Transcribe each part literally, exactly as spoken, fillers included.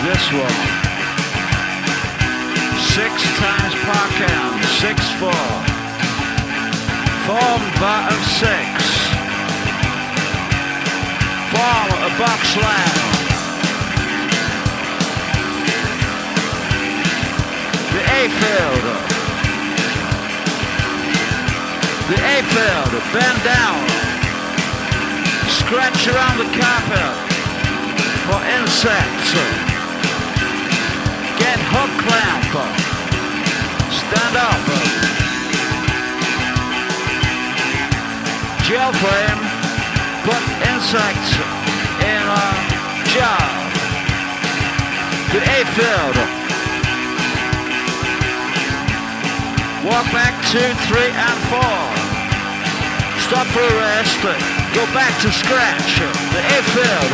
this one. Six times par count, six four. Form bottom six. Form a box slam. The Aphid. The Aphid, bend down. Scratch around the carpet for insects. Get hook clamp. Stand up. Gel frame. Put insects in a jar. The Aphid. Walk back two, three, and four. Stop for a rest. Go back to scratch. The Aphid.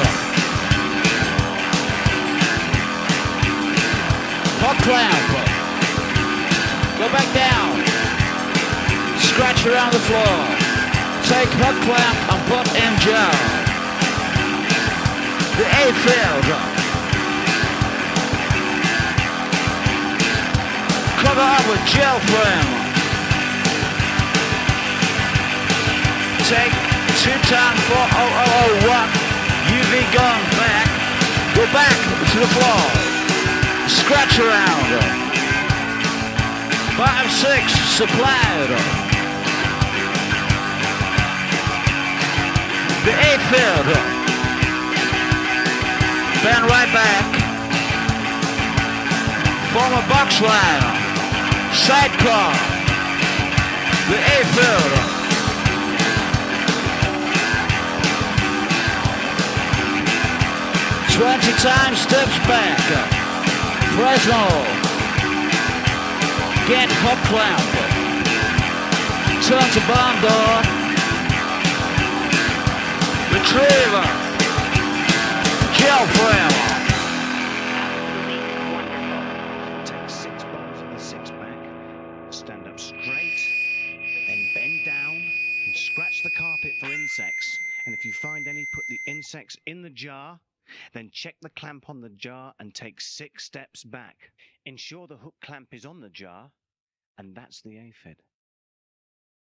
Hook clamp. Go back down. Scratch around the floor. Take hook clamp and put in jar. The Aphid. Cover up with gel frame. Take two times four oh oh oh one. U V gun back. Go back to the floor. Scratch around. Bottom six supplied. The Aphid. Bend right back. Form a box line. Sidecar. The Aphid. Twenty times steps back. Fresno. Get hook clamp. Turn to barn door. Retriever. Gel frame. Take six bars of the six back. Stand up straight. Then bend down and scratch the carpet for insects. And if you find any, put the insects in the jar. Then check the clamp on the jar and take six steps back. Ensure the hook clamp is on the jar, and that's the Aphid.